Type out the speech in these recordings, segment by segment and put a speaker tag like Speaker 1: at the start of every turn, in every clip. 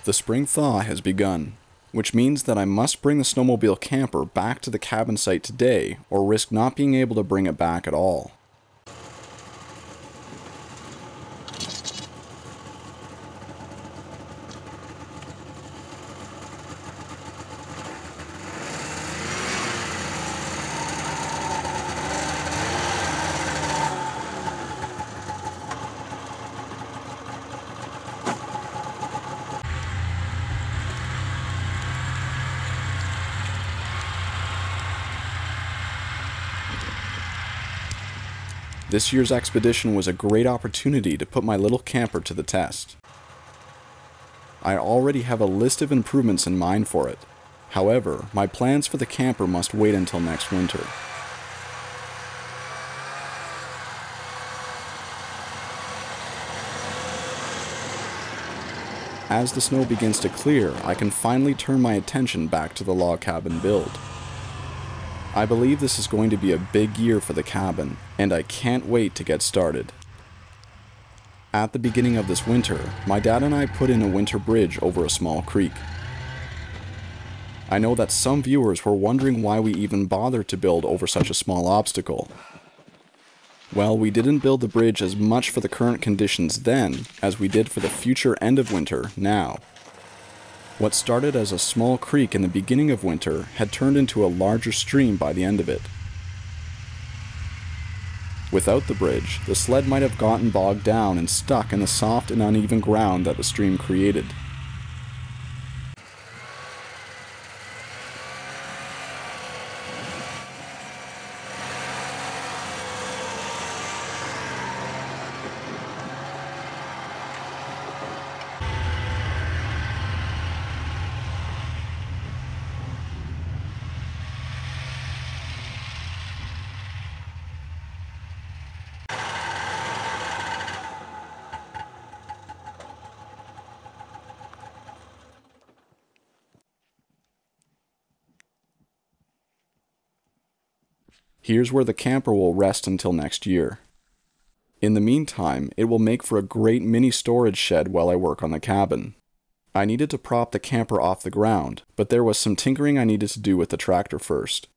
Speaker 1: The spring thaw has begun, which means that I must bring the snowmobile camper back to the cabin site today or risk not being able to bring it back at all. This year's expedition was a great opportunity to put my little camper to the test. I already have a list of improvements in mind for it. However, my plans for the camper must wait until next winter. As the snow begins to clear, I can finally turn my attention back to the log cabin build. I believe this is going to be a big year for the cabin, and I can't wait to get started. At the beginning of this winter, my dad and I put in a winter bridge over a small creek. I know that some viewers were wondering why we even bothered to build over such a small obstacle. Well, we didn't build the bridge as much for the current conditions then as we did for the future end of winter now. What started as a small creek in the beginning of winter had turned into a larger stream by the end of it. Without the bridge, the sled might have gotten bogged down and stuck in the soft and uneven ground that the stream created. Here's where the camper will rest until next year. In the meantime, it will make for a great mini storage shed while I work on the cabin. I needed to prop the camper off the ground, but there was some tinkering I needed to do with the tractor first.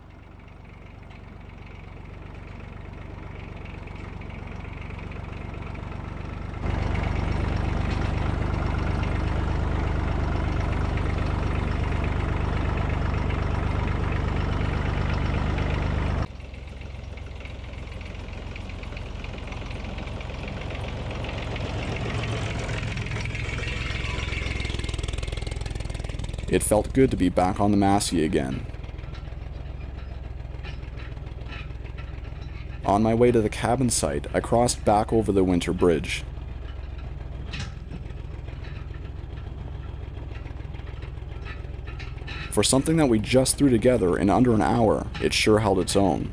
Speaker 1: It felt good to be back on the Massey again. On my way to the cabin site, I crossed back over the winter bridge. For something that we just threw together in under an hour, it sure held its own.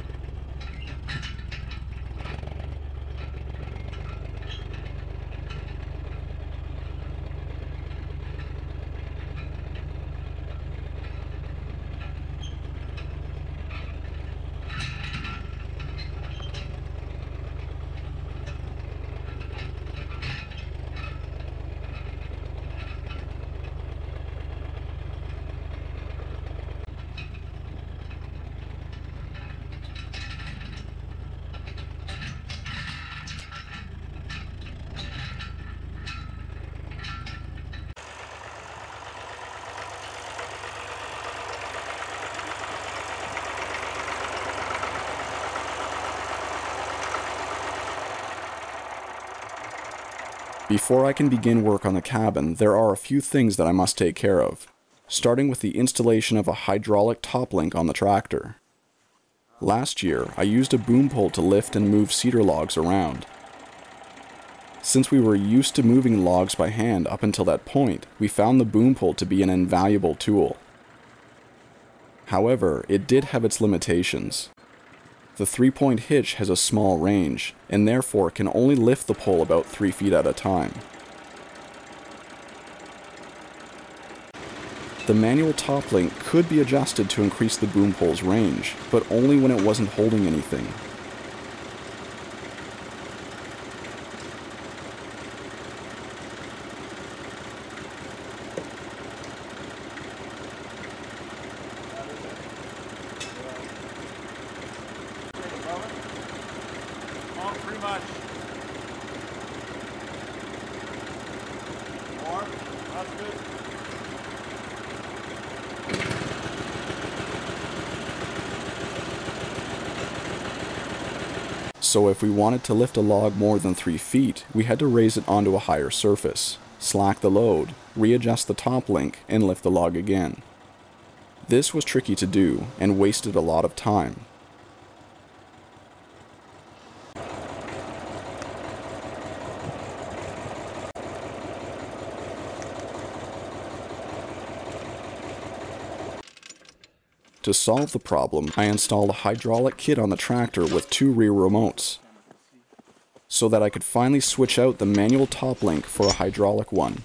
Speaker 1: Before I can begin work on the cabin, there are a few things that I must take care of, starting with the installation of a hydraulic top link on the tractor. Last year, I used a boom pole to lift and move cedar logs around. Since we were used to moving logs by hand up until that point, we found the boom pole to be an invaluable tool. However, it did have its limitations. The 3-point hitch has a small range, and therefore can only lift the pole about 3 feet at a time. The manual top link could be adjusted to increase the boom pole's range, but only when it wasn't holding anything.
Speaker 2: much. More? That's good.
Speaker 1: So if we wanted to lift a log more than 3 feet, we had to raise it onto a higher surface, slack the load, readjust the top link, and lift the log again. This was tricky to do, and wasted a lot of time. To solve the problem, I installed a hydraulic kit on the tractor with 2 rear remotes, so that I could finally switch out the manual top link for a hydraulic one.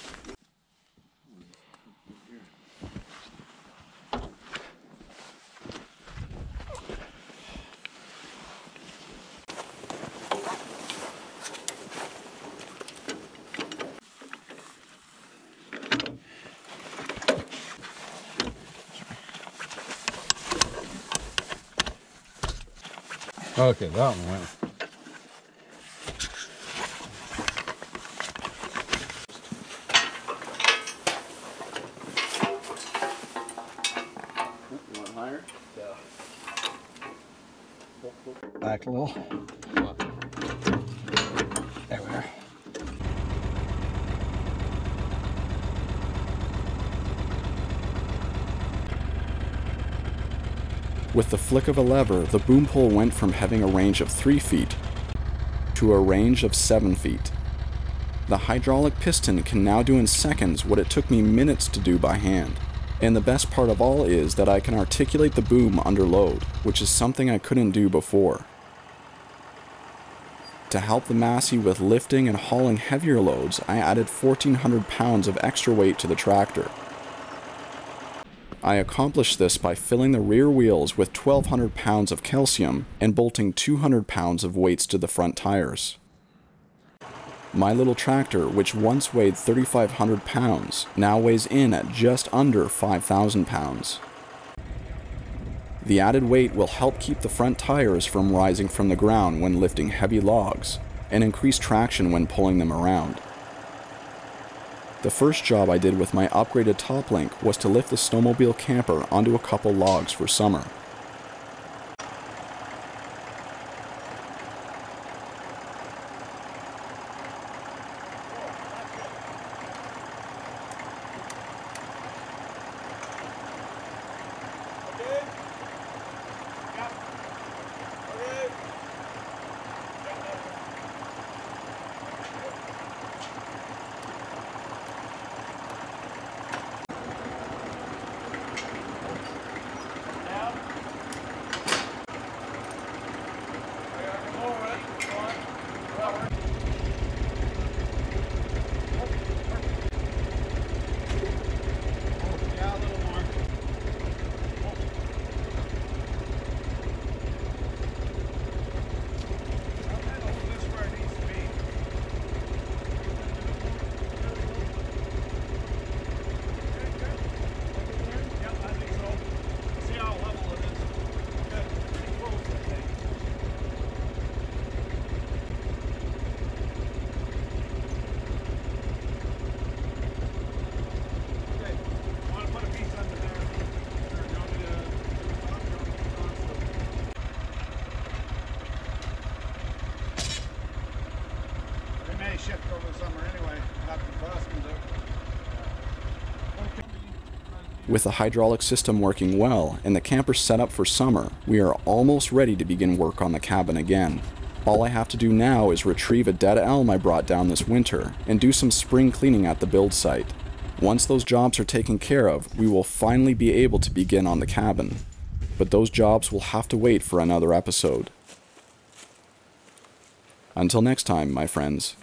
Speaker 3: Okay, that one went.
Speaker 1: You want higher?
Speaker 3: Yeah. Back a little. There we are.
Speaker 1: With the flick of a lever, the boom pole went from having a range of 3 feet to a range of 7 feet. The hydraulic piston can now do in seconds what it took me minutes to do by hand. And the best part of all is that I can articulate the boom under load, which is something I couldn't do before. To help the Massey with lifting and hauling heavier loads, I added 1,400 pounds of extra weight to the tractor. I accomplished this by filling the rear wheels with 1,200 pounds of calcium and bolting 200 pounds of weights to the front tires. My little tractor, which once weighed 3,500 pounds, now weighs in at just under 5,000 pounds. The added weight will help keep the front tires from rising from the ground when lifting heavy logs, and increase traction when pulling them around. The first job I did with my upgraded top link was to lift the snowmobile camper onto a couple logs for summer.
Speaker 2: Shift over the summer anyway, after the crossings out.
Speaker 1: With the hydraulic system working well and the camper set up for summer, we are almost ready to begin work on the cabin again. All I have to do now is retrieve a dead elm I brought down this winter and do some spring cleaning at the build site. Once those jobs are taken care of, we will finally be able to begin on the cabin. But those jobs will have to wait for another episode. Until next time, my friends.